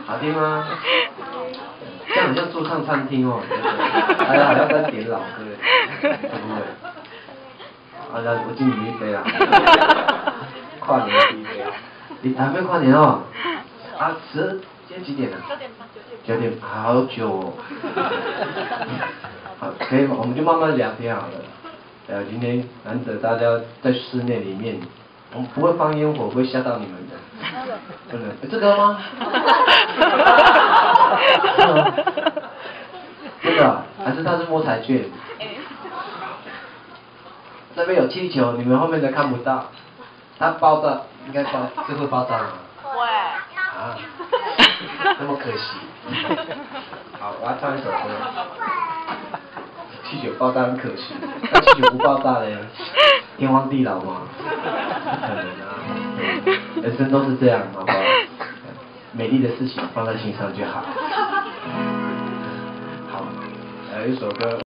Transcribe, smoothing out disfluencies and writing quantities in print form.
好听吗？这样好像驻唱餐厅哦，大家好像在点老歌，会不会？好的，我敬你们一杯啦。跨年第一杯，你还没跨年哦？啊，今天几点了？9点，好久哦。好，可以，我们就慢慢聊天好了。今天难得大家在室内里面，我们不会放烟火，不会吓到你们的。不能，这个吗？真的，还是它是摸彩券？这边有气球，你们后面的看不到。它爆炸，应该爆，这会爆炸吗？ 会。 啊，那么可惜。好，我要唱一首歌。气球爆炸很可惜，那气球不爆炸嘞，天荒地老吗？不可能啊！人生都是这样，好不好？美丽的事情放在心上就好。好，一首歌。